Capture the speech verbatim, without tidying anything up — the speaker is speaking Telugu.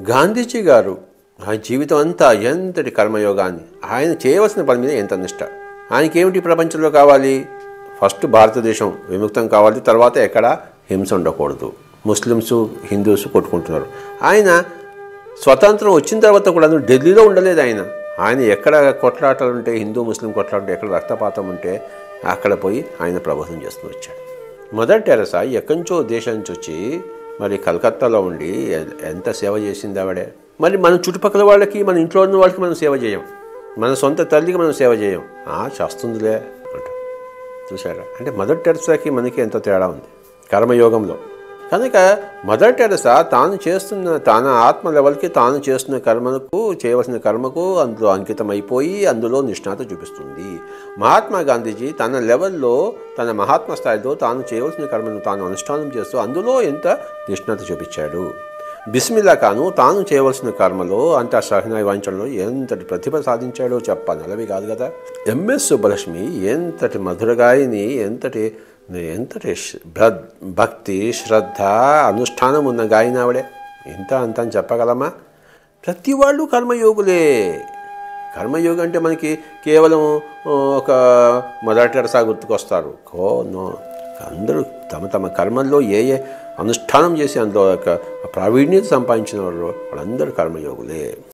గాంధీజీ గారు ఆయన జీవితం అంతా ఎంతటి కర్మయోగాన్ని, ఆయన చేయవలసిన పని మీద ఎంత నిష్ట. ఆయనకి ఏమిటి ప్రపంచంలో కావాలి? ఫస్ట్ భారతదేశం విముక్తం కావాలి, తర్వాత ఎక్కడ హింస ఉండకూడదు. ముస్లిమ్స్ హిందూస్ కొట్టుకుంటున్నారు. ఆయన స్వతంత్రం వచ్చిన తర్వాత కూడా ఢిల్లీలో ఉండలేదు. ఆయన ఆయన ఎక్కడ కొట్లాటలు ఉంటే, హిందూ ముస్లిం కొట్లాటలు ఎక్కడ రక్తపాతం ఉంటే అక్కడ పోయి ఆయన ప్రబోధం చేస్తూ వచ్చాడు. మదర్ టెరెసా ఎక్కడి నుంచో దేశం నుంచి వచ్చి మరి కలకత్తాలో ఉండి ఎంత సేవ చేసింది ఆవిడే. మరి మన చుట్టుపక్కల వాళ్ళకి, మన ఇంట్లో ఉన్న వాళ్ళకి మనం సేవ చేయం, మన సొంత తల్లికి మనం సేవ చేయం. చేస్తుందిలే అంట. చూసారా? అంటే మదర్ టెరెసాకి మనకి ఎంతో తేడా ఉంది కర్మయోగంలో. కనుక మదర్ టెరెసా తాను చేస్తున్న తన ఆత్మ లెవెల్కి తాను చేస్తున్న కర్మకు, చేయవలసిన కర్మకు అందులో అంకితం అయిపోయి అందులో నిష్ణాత చూపిస్తుంది. మహాత్మా గాంధీజీ తన లెవెల్లో, తన మహాత్మ స్థాయిలో తాను చేయవలసిన కర్మను తాను అనుష్ఠానం చేస్తూ అందులో ఎంత నిష్ణాత చూపించాడు. బిస్మిల్లా ఖాను తాను చేయవలసిన కర్మలో, అంత సహనాయి వాయించడంలో ఎంతటి ప్రతిభ సాధించాడో చెప్పాలి, అలవి కాదు కదా. ఎంఎస్ సుబ్బలక్ష్మి ఎంతటి మధురగాయని, ఎంతటి ఎంతటి భక్తి, శ్రద్ధ, అనుష్ఠానం ఉన్న గాయని ఆవిడే. ఇంత అంత అని చెప్పగలమా? ప్రతి వాళ్ళు కర్మయోగులే. కర్మయోగి అంటే మనకి కేవలం ఒక మదర్ టెరెసా గుర్తుకొస్తారు. కో నో, అందరూ తమ తమ కర్మల్లో ఏ ఏ అనుష్ఠానం చేసి అందులో ఒక ప్రావీణ్యత సంపాదించిన వాళ్ళు వాళ్ళందరూ కర్మయోగులే.